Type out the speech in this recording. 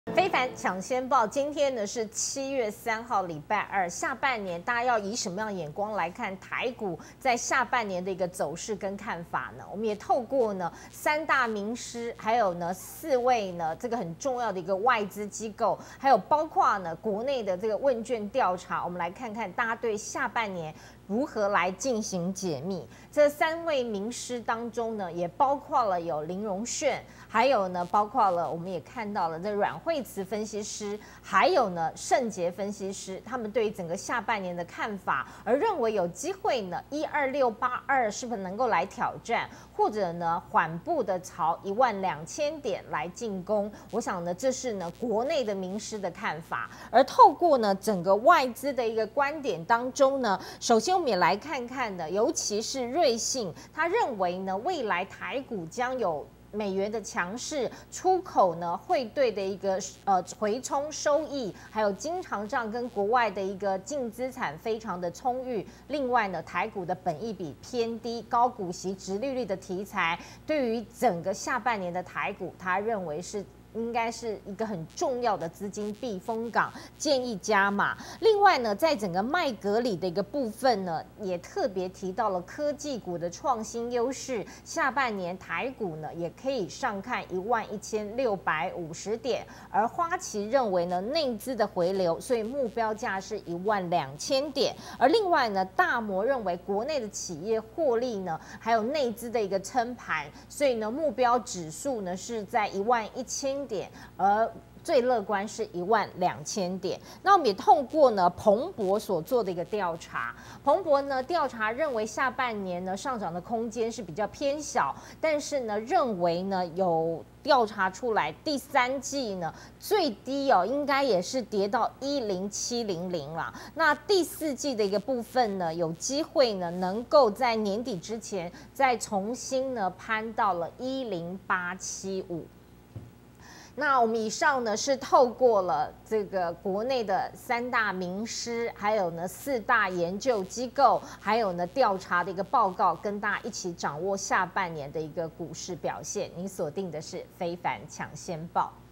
非凡抢先报，今天呢是7月3号，礼拜二，下半年大家要以什么样的眼光来看台股在下半年的一个走势跟看法呢？我们也透过呢3大名师，还有呢4位呢这个很重要的一个外资机构，还有包括呢国内的这个问卷调查，我们来看看大家对下半年如何来进行解密。这3位名师当中呢，也包括了有林荣炫，还有呢包括了我们也看到了这阮惠慈分析师，还有呢盛杰分析师，他们对于整个下半年的看法，而认为有机会呢12682是不是能够来挑战，或者呢缓步的朝12000点来进攻。我想呢这是呢国内的名师的看法，而透过呢整个外资的一个观点当中呢，首先我们也来看看的，尤其是瑞信，他认为呢未来台股将有美元的强势，出口呢汇兑的一个回冲收益，还有经常账跟国外的一个净资产非常的充裕。另外呢，台股的本益比偏低，高股息、殖利率的题材，对于整个下半年的台股，他认为是应该是一个很重要的资金避风港，建议加码。另外呢，在整个麦格里的一个部分呢，也特别提到了科技股的创新优势，下半年台股呢也可以上看11650点，而花旗认为呢内资的回流，所以目标价是12000点。而另外呢，大摩认为国内的企业获利呢，还有内资的一个撑盘，所以呢目标指数呢是在11000点，而最乐观是12000点。那我们也透过呢彭博所做的一个调查，彭博呢调查认为下半年呢上涨的空间是比较偏小，但是呢认为呢有调查出来第3季呢最低应该也是跌到10700啦。那第4季的一个部分呢，有机会呢能够在年底之前再重新呢攀到了10875。那我们以上呢是透过了这个国内的3大名师，还有呢4大研究机构，还有呢调查的一个报告，跟大家一起掌握下半年的一个股市表现。您锁定的是非凡抢先报。